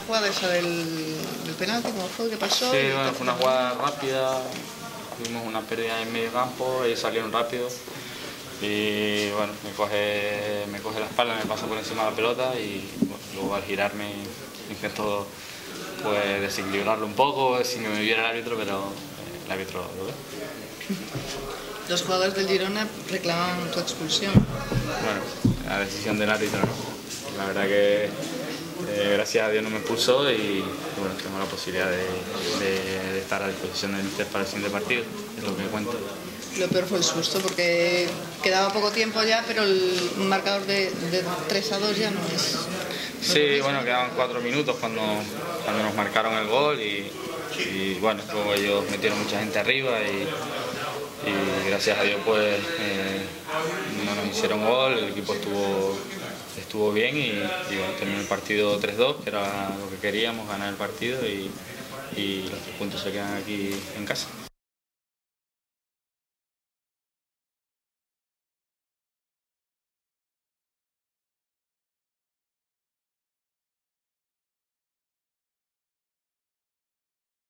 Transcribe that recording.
jugada esa del penalti? ¿Cómo fue? ¿Qué pasó? Sí, bueno, fue una jugada rápida, tuvimos una pérdida en medio campo, ellos salieron rápido y bueno, me coge la espalda, me pasa por encima de la pelota y bueno, luego al girarme intento pues desequilibrarlo un poco sin que me viera el árbitro, pero el árbitro lo ve. Los jugadores del Girona reclaman tu expulsión. Bueno, la decisión del árbitro no. La verdad que gracias a Dios no me expulsó y bueno, tengo la posibilidad de estar a disposición del míster para el siguiente partido, es lo que cuento. Lo peor fue el susto porque quedaba poco tiempo ya, pero el marcador de 3-2 ya no es... Sí, bueno, quedaban 4 minutos cuando nos marcaron el gol y bueno, luego ellos metieron mucha gente arriba y gracias a Dios pues no nos hicieron gol, el equipo estuvo bien y bueno, terminó el partido 3-2, que era lo que queríamos, ganar el partido y los 3 puntos se quedan aquí en casa.